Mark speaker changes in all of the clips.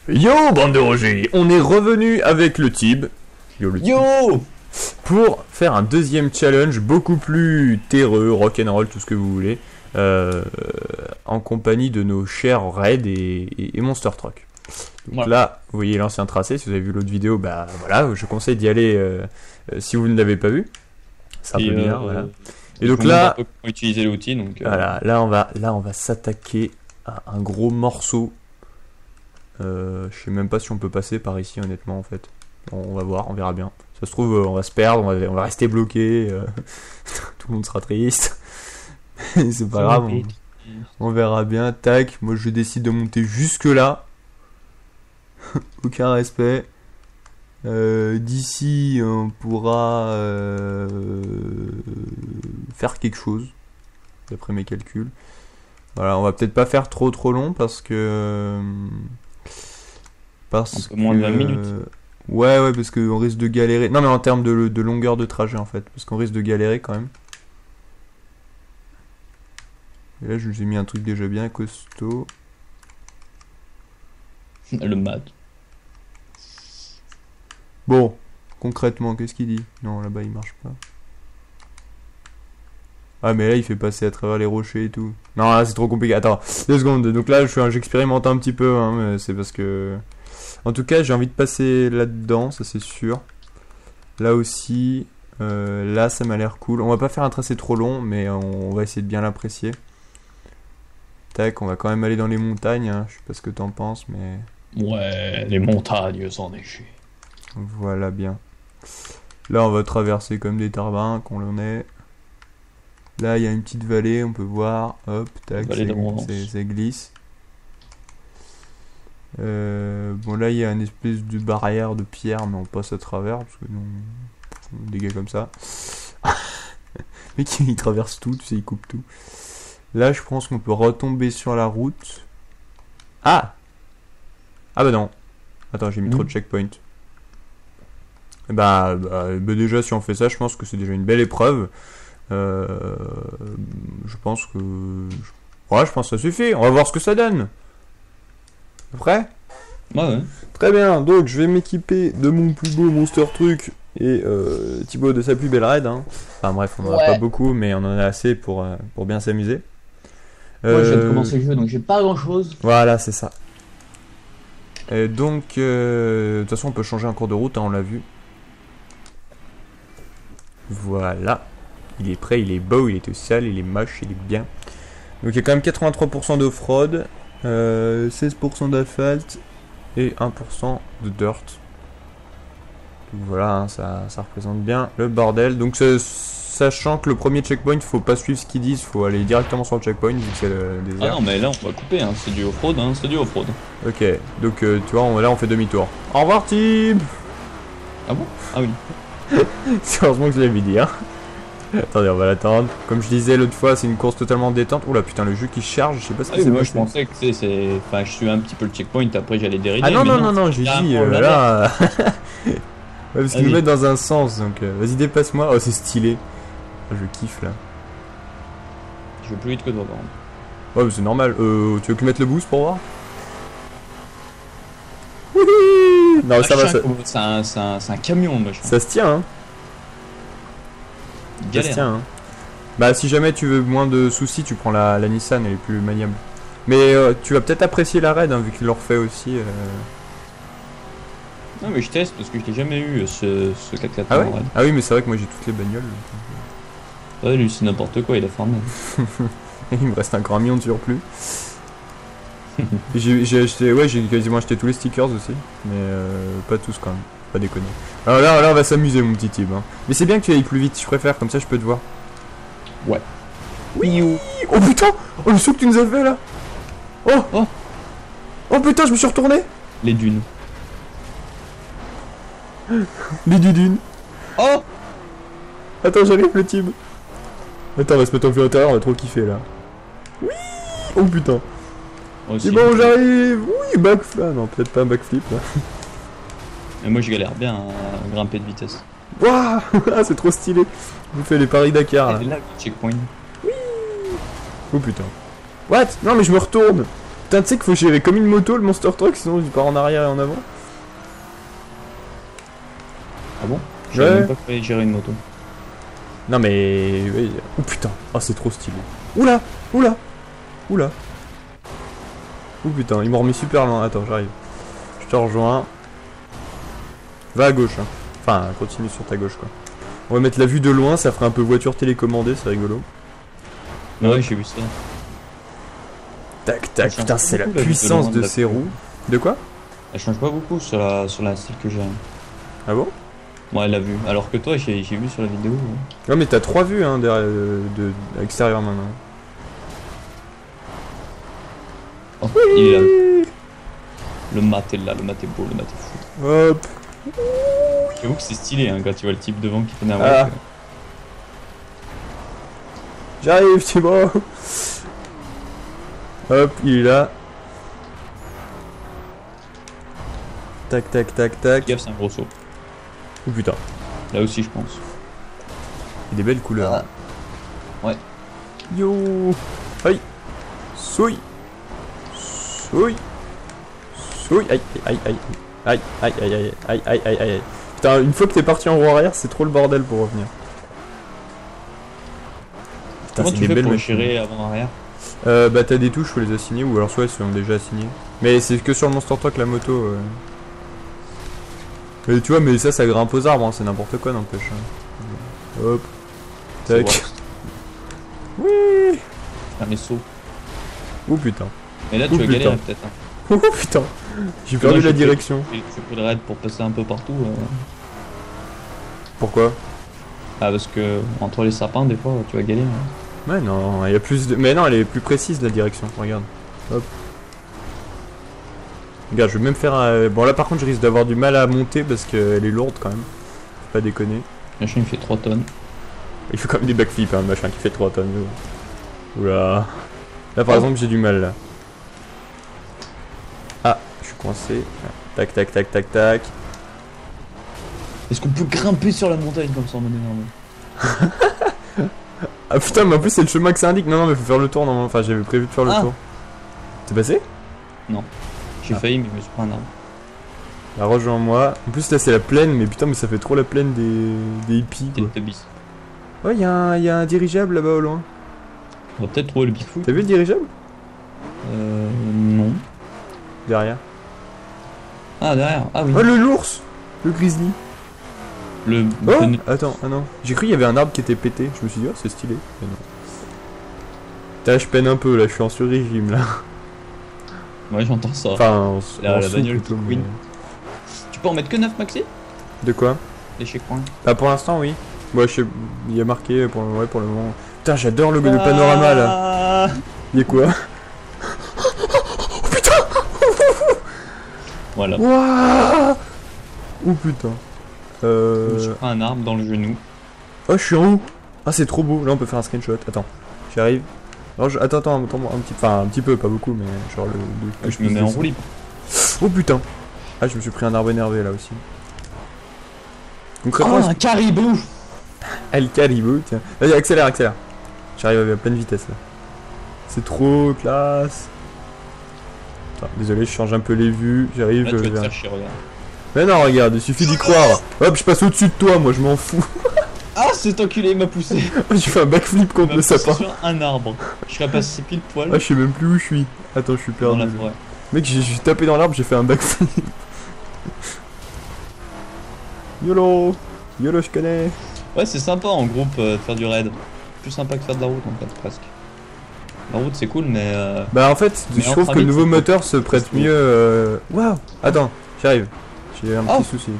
Speaker 1: Yo, bande de Roger, on est revenu avec le Tib. Yo, le Tib.
Speaker 2: Yo!
Speaker 1: Pour faire un deuxième challenge beaucoup plus terreux, rock'n'roll, tout ce que vous voulez, en compagnie de nos chers Red et Monster Truck. Donc
Speaker 2: Voilà.
Speaker 1: là, vous voyez l'ancien tracé, si vous avez vu l'autre vidéo, bah voilà, je conseille d'y aller si vous ne l'avez pas vu. C'est un peu bizarre, voilà. Et donc là,
Speaker 2: on peut utiliser l'outil, donc.
Speaker 1: voilà, là on va s'attaquer à un gros morceau. Je sais même pas si on peut passer par ici, honnêtement, en fait. On va voir, on verra bien. Ça se trouve, on va se perdre, on va rester bloqué. Tout le monde sera triste. C'est pas grave, on verra bien. Tac, moi je décide de monter jusque là. Aucun respect. D'ici, on pourra faire quelque chose, d'après mes calculs. Voilà, on va peut-être pas faire trop long parce que.
Speaker 2: Un peu moins de 20 minutes.
Speaker 1: Ouais, parce qu'on risque de galérer. Non, mais en termes de longueur de trajet, en fait. Parce qu'on risque de galérer quand même. Et là, je vous ai mis un truc déjà bien costaud.
Speaker 2: Le mat.
Speaker 1: Bon, concrètement, qu'est-ce qu'il dit? Non, là-bas, il marche pas. Ah, mais là, il fait passer à travers les rochers et tout. Non, là, c'est trop compliqué. Attends, 2 secondes. Donc là, j'expérimente un petit peu, hein, mais c'est parce que... En tout cas, j'ai envie de passer là-dedans, ça c'est sûr. Là aussi, là, ça m'a l'air cool. On va pas faire un tracé trop long, mais on va essayer de bien l'apprécier. Tac, on va quand même aller dans les montagnes, hein. Je sais pas ce que t'en penses, mais...
Speaker 2: Ouais, les montagnes sans déchets.
Speaker 1: Voilà, bien. Là, on va traverser comme des tarbins qu'on l'en est. Là, il y a une petite vallée, on peut voir. Hop, tac, ça glisse. Bon, là, il y a une espèce de barrière de pierre, mais on passe à travers, parce que non... Des gars comme ça. Mais qui traverse tout, tu sais, il coupe tout. Là, je pense qu'on peut retomber sur la route. Ah! Ah bah non. Attends, j'ai mis trop de checkpoints. Bah, déjà, si on fait ça, je pense que c'est déjà une belle épreuve. Je pense que... Ouais, je pense que ça suffit. On va voir ce que ça donne. Prêt?
Speaker 2: Ouais.
Speaker 1: Très bien, donc je vais m'équiper de mon plus beau Monster Truck et Thibaut de sa plus belle raid. Hein. Enfin bref, on n'en a pas beaucoup, mais on en a assez pour bien s'amuser.
Speaker 2: Moi, je viens de commencer le jeu, donc j'ai pas grand chose.
Speaker 1: Voilà, c'est ça. Donc, de toute façon, on peut changer en cours de route, hein, on l'a vu. Voilà. Il est prêt, il est beau, il est tout sale, il est moche, il est bien. Donc il y a quand même 83% d'off-road, 16% d'asphalte et 1% de dirt. Donc voilà, hein, ça représente bien le bordel. Donc sachant que le premier checkpoint, faut pas suivre ce qu'ils disent, faut aller directement sur le checkpoint vu que c'est le désert.
Speaker 2: Ah non, mais là on va couper, hein. C'est du off-road, hein. C'est du off-road.
Speaker 1: Ok, donc tu vois, là on fait demi-tour. Au revoir Tim.
Speaker 2: Ah bon? Ah oui.
Speaker 1: C'est heureusement que je l'avais dit, hein. Attendez, on va l'attendre. Comme je disais l'autre fois, c'est une course totalement détente. Oula putain, le jeu qui charge, je sais pas ce que c'est.
Speaker 2: Moi je pensais que c'est. Enfin, je suis un petit peu le checkpoint, après j'allais dérider.
Speaker 1: Ah non, j'ai dit là. Ouais, parce qu'ils nous mettent dans un sens, donc vas-y, dépasse-moi. Oh, c'est stylé. Oh, je kiffe là.
Speaker 2: Je vais plus vite que toi, par contre.
Speaker 1: Ouais, mais c'est normal. Tu veux que je mette le boost pour voir? Wouhou. Non, ça va, ça.
Speaker 2: C'est un camion, machin.
Speaker 1: Ça se tient, hein. Ça se tient, hein. Bah, si jamais tu veux moins de soucis, tu prends la Nissan, elle est plus maniable. Mais tu vas peut-être apprécier la raid, hein, vu qu'il le refait aussi.
Speaker 2: Non, mais je teste parce que je n'ai jamais eu ce 4x4
Speaker 1: Ah ouais?
Speaker 2: en raid.
Speaker 1: Ah oui, mais c'est vrai que moi j'ai toutes les bagnoles.
Speaker 2: Ouais, lui c'est n'importe quoi, il a formé.
Speaker 1: Il me reste encore 1 million de surplus. J'ai acheté, ouais, j'ai quasiment acheté tous les stickers aussi, mais pas tous quand même, pas déconner. Alors là on va s'amuser mon petit Tib, hein. Mais c'est bien que tu ailles plus vite, je préfère, comme ça je peux te voir.
Speaker 2: Ouais.
Speaker 1: Oui. Oh putain. Oh le saut que tu nous as fait là. Oh putain, je me suis retourné.
Speaker 2: Les dunes.
Speaker 1: Les dudunes.
Speaker 2: Oh.
Speaker 1: Attends, j'arrive le Tib. Attends, on va se mettre en vue intérieure, on va trop kiffer là. Oui. Oh putain. C'est bon, j'arrive. Oui, backflip. Ah non, peut-être pas un backflip là.
Speaker 2: Et moi je galère bien à grimper de vitesse.
Speaker 1: Waouh. Ah, c'est trop stylé. Vous faites les paris Dakar là.
Speaker 2: Et là, checkpoint.
Speaker 1: Oh putain. What? Non mais je me retourne. Putain, tu sais qu'il faut gérer comme une moto le Monster Truck, sinon il part en arrière et en avant.
Speaker 2: Ah bon? Je
Speaker 1: Ouais.
Speaker 2: savais même pas qu'il fallait gérer une moto.
Speaker 1: Non mais... oui. Oh putain, ah c'est trop stylé. Oula, oula, oula. Oh putain, il m'a remis super loin. Attends, j'arrive. Je te rejoins. Va à gauche, hein. Enfin, continue sur ta gauche, quoi. On va mettre la vue de loin, ça ferait un peu voiture télécommandée, c'est rigolo.
Speaker 2: Ouais, j'ai vu ça.
Speaker 1: Tac, tac,
Speaker 2: Ça
Speaker 1: putain,
Speaker 2: change
Speaker 1: c'est la
Speaker 2: beaucoup, la vue de
Speaker 1: puissance
Speaker 2: loin
Speaker 1: de
Speaker 2: de la
Speaker 1: ces roues. De quoi?
Speaker 2: Elle change pas beaucoup sur la style que j'ai.
Speaker 1: Ah bon?
Speaker 2: Ouais, elle a vu. Alors que toi, j'ai vu sur la vidéo.
Speaker 1: Non mais t'as 3 vues, hein, derrière, à l'extérieur maintenant.
Speaker 2: Oh, il est là. Le mat est là, le mat est beau, le mat est fou.
Speaker 1: Hop.
Speaker 2: J'avoue que c'est stylé hein, quand tu vois le type devant qui fait
Speaker 1: Ah.
Speaker 2: n'importe quoi.
Speaker 1: J'arrive, c'est bon. Hop, il est là. Tac, tac, tac, tac.
Speaker 2: Gaffe, c'est un gros saut.
Speaker 1: Oh putain,
Speaker 2: Là aussi, je pense.
Speaker 1: il y a des belles couleurs.
Speaker 2: Ah. Ouais.
Speaker 1: Yo. Aïe. Souille. Souille. Souille. Aïe, aïe, aïe. Aïe, aïe, aïe, aïe, aïe, aïe, aïe, aïe. Putain, une fois que t'es parti en roue arrière, c'est trop le bordel pour revenir. Putain,
Speaker 2: Comment
Speaker 1: c'est
Speaker 2: tu
Speaker 1: des
Speaker 2: fais
Speaker 1: belles
Speaker 2: pour
Speaker 1: machines.
Speaker 2: gérer avant-arrière?
Speaker 1: Bah t'as des touches, faut les assigner, ou alors soit elles sont déjà assignées. Mais c'est que sur le Monster Truck la moto. Et tu vois, mais ça grimpe aux arbres, hein, c'est n'importe quoi n'empêche. Hein. Hop.
Speaker 2: C'est
Speaker 1: Tac.
Speaker 2: vrai.
Speaker 1: Oui.
Speaker 2: Faire les sauts.
Speaker 1: Oh putain.
Speaker 2: Mais là,
Speaker 1: Oh,
Speaker 2: tu vas
Speaker 1: putain.
Speaker 2: galérer peut-être. Hein.
Speaker 1: Oh putain. J'ai
Speaker 2: Parce que
Speaker 1: perdu
Speaker 2: moi,
Speaker 1: la direction.
Speaker 2: J'ai pris le raid pour passer un peu partout.
Speaker 1: Pourquoi?
Speaker 2: Ah, parce que entre les sapins, des fois, tu vas galérer. Hein.
Speaker 1: Ouais, non, il y a plus de. Mais non, elle est plus précise la direction, regarde. Hop. Regarde, je vais même faire un. Bon, là par contre, je risque d'avoir du mal à monter parce qu'elle est lourde quand même. Faut pas déconner.
Speaker 2: Le machin, il fait 3 tonnes.
Speaker 1: Il fait quand même des backflips, hein, le machin qui fait 3 tonnes. Oula. Là par exemple, j'ai du mal là. Ah, je suis coincé. Tac, tac, tac, tac, tac.
Speaker 2: Est-ce qu'on peut grimper sur la montagne comme ça en mode énorme?
Speaker 1: Ah putain, mais en plus, c'est le chemin que ça indique. Non, non, mais faut faire le tour normalement. Enfin, j'avais prévu de faire le
Speaker 2: Ah.
Speaker 1: tour. T'es passé?
Speaker 2: J'ai failli, mais je me suis pris un arbre.
Speaker 1: Bah, rejoins-moi. En plus, là, c'est la plaine, mais putain, mais ça fait trop la plaine des hippies quoi.
Speaker 2: Teletubbies.
Speaker 1: Ouais, y a un dirigeable là-bas au loin.
Speaker 2: On va peut-être trouver le Bigfoot.
Speaker 1: T'as vu le dirigeable?
Speaker 2: Non.
Speaker 1: Derrière.
Speaker 2: Ah, derrière. Ah oui.
Speaker 1: Oh, l'ours! Le grizzly.
Speaker 2: Le.
Speaker 1: Oh! Attends, ah non. J'ai cru qu'il y avait un arbre qui était pété. Je me suis dit, oh, c'est stylé. Mais non. Putain, je peine un peu là, je suis en sur-régime là.
Speaker 2: Ouais, j'entends ça.
Speaker 1: Enfin,
Speaker 2: La
Speaker 1: sous,
Speaker 2: bagnole
Speaker 1: plutôt,
Speaker 2: qui
Speaker 1: mais-
Speaker 2: couine. Tu peux en mettre que 9 maxi?
Speaker 1: De quoi?
Speaker 2: Les checkpoints.
Speaker 1: Bah, pour l'instant, oui. Ouais, je sais, il y a marqué pour, ouais, pour le moment. Putain, j'adore le panorama là.
Speaker 2: là.
Speaker 1: Il y a quoi?
Speaker 2: Voilà.
Speaker 1: Wouah! Oh putain.
Speaker 2: Je me suis pris un arbre dans le genou.
Speaker 1: Oh, je suis en haut. Ah, c'est trop beau. Là, on peut faire un screenshot. Attends, j'arrive. Alors, attends, un petit, enfin un petit peu, pas beaucoup, mais genre le.
Speaker 2: Je me mets en roue libre.
Speaker 1: Oh putain. Ah, je me suis pris un arbre énervé là aussi.
Speaker 2: Oh,
Speaker 1: Concrètement,
Speaker 2: un caribou!
Speaker 1: El Caribou, tiens. Vas-y, accélère, accélère. J'arrive à pleine vitesse là. C'est trop classe. Attends, désolé, je change un peu les vues. J'arrive.
Speaker 2: Là, tu vas te
Speaker 1: vers-
Speaker 2: faire chier, regarde.
Speaker 1: Mais non, regarde, il suffit d'y croire. Hop, je passe au-dessus de toi, moi je m'en fous.
Speaker 2: Ah, cet enculé, il m'a poussé!
Speaker 1: J'ai fait un backflip
Speaker 2: Il
Speaker 1: contre
Speaker 2: m'a
Speaker 1: le
Speaker 2: poussé
Speaker 1: sapin.
Speaker 2: sur un arbre. Je serais passé pile poil
Speaker 1: Ah, je sais même plus où je suis. Attends, je suis
Speaker 2: dans
Speaker 1: perdu.
Speaker 2: la forêt.
Speaker 1: Mec, j'ai tapé dans l'arbre, j'ai fait un backflip. YOLO. YOLO, je connais.
Speaker 2: Ouais, c'est sympa en groupe de faire du raid. Plus sympa que faire de la route en fait, presque. La route c'est cool, mais.
Speaker 1: Bah, en fait,
Speaker 2: Mais
Speaker 1: je
Speaker 2: en
Speaker 1: trouve que le
Speaker 2: train
Speaker 1: nouveau
Speaker 2: vite,
Speaker 1: moteur se prête
Speaker 2: c'est
Speaker 1: mieux. Waouh. Attends, j'arrive. J'ai un
Speaker 2: Oh.
Speaker 1: petit souci.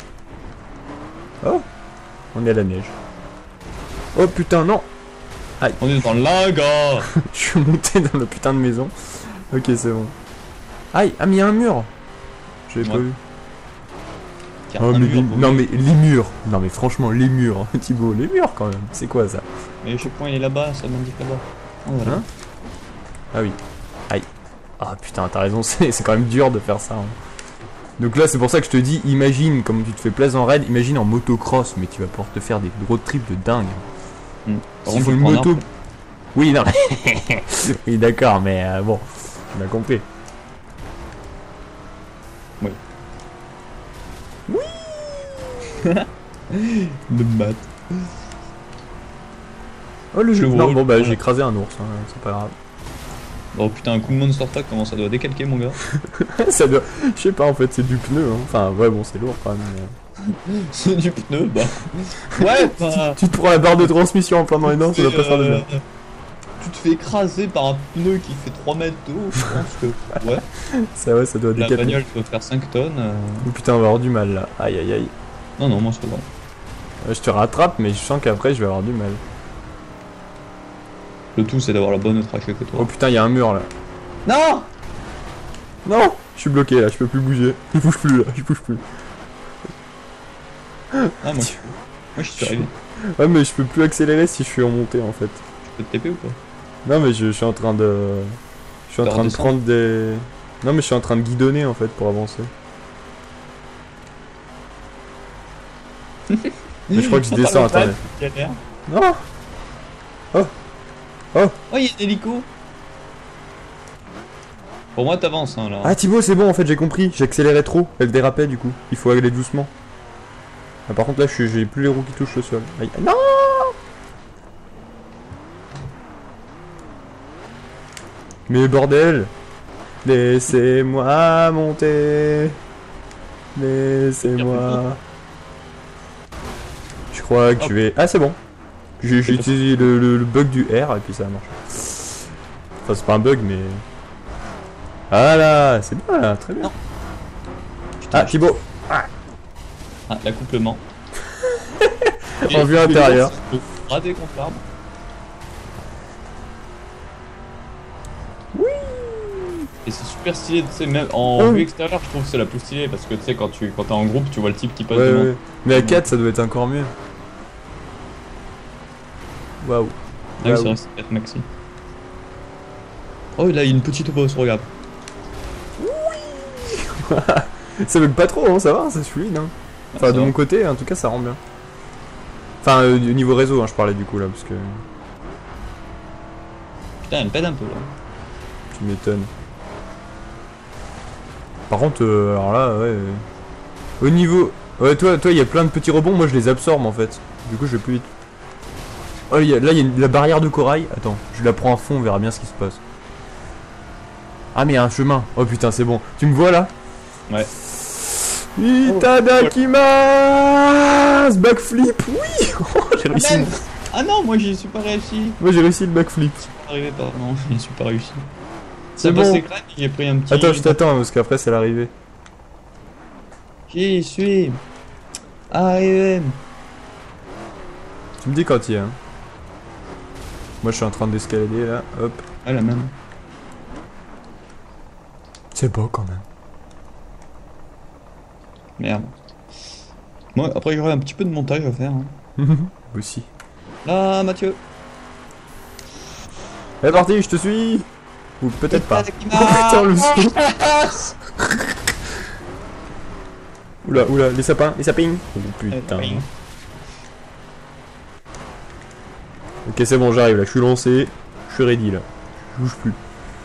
Speaker 1: Oh. On est à la neige. Oh putain, non.
Speaker 2: On est dans le laga!
Speaker 1: Je suis monté dans la putain de maison. Ok, c'est bon. Aïe, ah, mais il y a un mur. J'avais pas
Speaker 2: Ouais.
Speaker 1: vu.
Speaker 2: Car
Speaker 1: Oh,
Speaker 2: un
Speaker 1: mais
Speaker 2: mur,
Speaker 1: non, mais les murs. Non, mais franchement, les murs. Thibaut, les murs quand même. C'est quoi ça?
Speaker 2: Mais le checkpoint il est là-bas, ça m'indique là-bas. Oh, voilà.
Speaker 1: Hein? Ah oui. Aïe. Ah putain, t'as raison, c'est quand même dur de faire ça. Hein. Donc là, c'est pour ça que je te dis, imagine comme tu te fais plaisir en raid, imagine en motocross, mais tu vas pouvoir te faire des road trips de dingue.
Speaker 2: Par
Speaker 1: S'il
Speaker 2: contre,
Speaker 1: faut
Speaker 2: je
Speaker 1: une
Speaker 2: prends un
Speaker 1: moto.
Speaker 2: arbre.
Speaker 1: Oui, non. Oui, d'accord, mais bon. Tu m'as compris.
Speaker 2: Oui.
Speaker 1: Oui.
Speaker 2: Le mat.
Speaker 1: Oh le jeu.
Speaker 2: Je
Speaker 1: Non,
Speaker 2: vois,
Speaker 1: bon bah
Speaker 2: voilà.
Speaker 1: j'ai écrasé un ours, hein, c'est pas grave.
Speaker 2: Oh putain, un coup de Monster Truck, comment ça doit décalquer mon gars?
Speaker 1: Ça doit. Je sais pas en fait, c'est du pneu. Hein. Enfin ouais bon c'est lourd quand même.
Speaker 2: C'est du pneu, bah. Ouais, bah.
Speaker 1: Tu te prends la barre de transmission en plein dans les dents, ça doit pas faire de bien.
Speaker 2: Tu te fais écraser par un pneu qui fait 3 mètres de haut, je pense que. Ouais.
Speaker 1: Ça ouais, ça doit
Speaker 2: La
Speaker 1: décaper.
Speaker 2: bagnole doit faire 5 tonnes.
Speaker 1: Oh putain, on va avoir du mal là. Aïe aïe aïe.
Speaker 2: Non, non, moi c'est bon.
Speaker 1: Je te rattrape, mais je sens qu'après je vais avoir du mal.
Speaker 2: Le tout c'est d'avoir la bonne traction que
Speaker 1: Oh
Speaker 2: toi.
Speaker 1: putain, il y a un mur là.
Speaker 2: Non!
Speaker 1: Non! Je suis bloqué là, je peux plus bouger. Je bouge plus là, je bouge plus.
Speaker 2: Ah, moi je suis arrivé.
Speaker 1: Ouais, mais je peux plus accélérer si je suis en montée en fait.
Speaker 2: Tu peux te TP ou pas?
Speaker 1: Non, mais je suis en train de. Je suis en
Speaker 2: De
Speaker 1: train de
Speaker 2: redescendre.
Speaker 1: prendre des. Non, mais je suis en train de guidonner en fait pour avancer. Mais je crois que je descends, attendez.
Speaker 2: Galère.
Speaker 1: Non!
Speaker 2: Oh, il y a un hélico! Pour moi, t'avances hein, là.
Speaker 1: Ah, Thibaut, c'est bon en fait, j'ai compris. J'accélérais trop, elle dérapait du coup. Il faut aller doucement. Ah, par contre, là, j'ai plus les roues qui touchent le sol. Aïe. Non! Mais bordel! Laissez-moi monter! Laissez-moi. Je crois que je vais. Ah, c'est bon! J'ai utilisé le bug du R et puis ça a marché. Enfin, c'est pas un bug, mais. Ah là! C'est bien là, très bien!
Speaker 2: Non. Putain,
Speaker 1: Ah, Thibaut!
Speaker 2: Ah, l'accouplement.
Speaker 1: En vue intérieure.
Speaker 2: Raté contre l'arbre.
Speaker 1: Oui!
Speaker 2: Et c'est super stylé, tu sais, même en
Speaker 1: Oh.
Speaker 2: vue extérieure, je trouve que c'est la plus stylée parce que tu sais, quand t'es en groupe, tu vois le type qui passe
Speaker 1: Ouais,
Speaker 2: devant.
Speaker 1: ouais. Mais à 4, ça doit être encore mieux. Waouh!
Speaker 2: Ah oui, c'est vrai, c'est 4 maxi. Oh, là, il y a une petite bosse, regarde.
Speaker 1: Ça bug pas trop, hein, ça va, c'est fluide. Hein. Enfin,
Speaker 2: Ça
Speaker 1: de
Speaker 2: va.
Speaker 1: mon côté, en tout cas, ça rend bien. Enfin, du niveau réseau, hein, je parlais du coup là, parce que
Speaker 2: Putain, elle pète un peu là.
Speaker 1: tu m'étonnes. Par contre, alors là, ouais. Au niveau. Ouais, toi, il y a plein de petits rebonds, moi je les absorbe en fait. Du coup, je vais plus vite. Oh, là, il y a la barrière de corail. Attends, je la prends à fond, on verra bien ce qui se passe. Ah, mais il y a un chemin. Oh putain, c'est bon. Tu me vois là?
Speaker 2: Ouais.
Speaker 1: Itadakimasu! Backflip, oui! Oh, j'ai réussi.
Speaker 2: Ah non, moi j'y suis pas réussi.
Speaker 1: Moi j'ai réussi le backflip.
Speaker 2: Arrivé pas, non, j'y suis pas réussi.
Speaker 1: C'est
Speaker 2: Ça
Speaker 1: bon.
Speaker 2: passait crème, j'ai pris un petit.
Speaker 1: Attends, je t'attends parce qu'après c'est l'arrivée.
Speaker 2: J'y suis. Arrivé.
Speaker 1: Tu me dis quand il y a. Hein. Moi je suis en train d'escalader là, hop.
Speaker 2: Ah, la même.
Speaker 1: C'est beau quand même.
Speaker 2: Merde. Moi, après, j'aurai un petit peu de montage à faire. Hein.
Speaker 1: Aussi.
Speaker 2: Là, Mathieu.
Speaker 1: C'est parti, je te suis. Ou peut-être pas.
Speaker 2: Oh
Speaker 1: putain, le son. Oula, oula, les sapins, les sapins. Oh putain. Ok, c'est bon, j'arrive là, je suis lancé. Je suis ready là. Je bouge plus.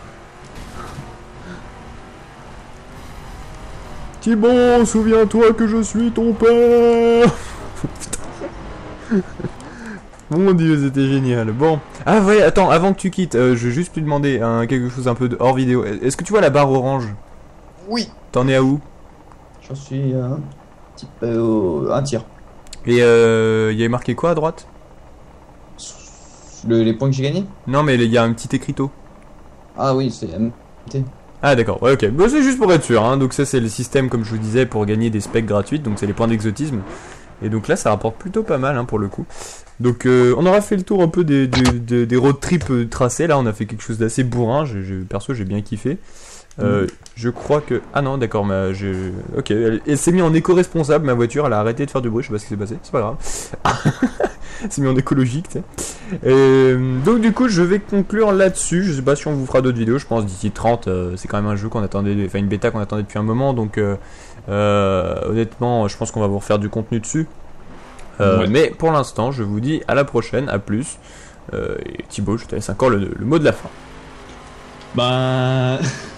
Speaker 1: Thibaut, souviens-toi que je suis ton père. Putain. Mon dieu, c'était génial. Bon. Ah ouais, attends, avant que tu quittes, je vais juste te demander quelque chose un peu de hors vidéo. Est-ce que tu vois la barre orange?
Speaker 2: Oui.
Speaker 1: T'en es à où?
Speaker 2: J'en suis un tir.
Speaker 1: Et il y avait marqué quoi à droite?
Speaker 2: Les points que j'ai gagnés?
Speaker 1: Non, mais il y a un petit écriteau.
Speaker 2: Ah oui, c'est MT.
Speaker 1: Ah d'accord, ouais, ok. Bon, c'est juste pour être sûr, hein. Donc ça c'est le système, comme je vous disais, pour gagner des specs gratuites. Donc c'est les points d'exotisme. Et donc là ça rapporte plutôt pas mal, hein, pour le coup. Donc on aura fait le tour un peu des road trips tracés. Là on a fait quelque chose d'assez bourrin. Perso j'ai bien kiffé. Je crois que... Ah non, d'accord, mais ok, elle s'est mise en éco-responsable, ma voiture, elle a arrêté de faire du bruit, je sais pas ce qui s'est passé, c'est pas grave. Elle s'est mise en écologique, tu sais. Donc du coup, je vais conclure là-dessus, je sais pas si on vous fera d'autres vidéos, je pense d'ici 30, c'est quand même un jeu qu'on attendait, enfin une bêta qu'on attendait depuis un moment, donc honnêtement, je pense qu'on va vous refaire du contenu dessus.
Speaker 2: Ouais.
Speaker 1: Mais pour l'instant, je vous dis à la prochaine, à plus. Et Thibaut, je te laisse encore le mot de la fin.
Speaker 2: Bah...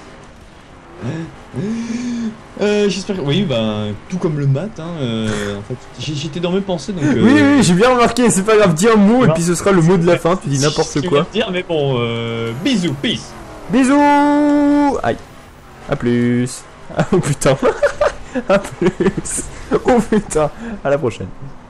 Speaker 2: j'espère que... Oui, bah, tout comme le maths, hein, en fait, j'étais dans mes pensées, donc...
Speaker 1: Oui, oui, j'ai bien remarqué, c'est pas grave, dis un mot et puis ce sera le mot de la fin, tu dis n'importe quoi.
Speaker 2: Dire, mais bon, bisous, peace.
Speaker 1: Bisous. Aïe. À plus. Oh putain. À plus. Oh putain. À la prochaine.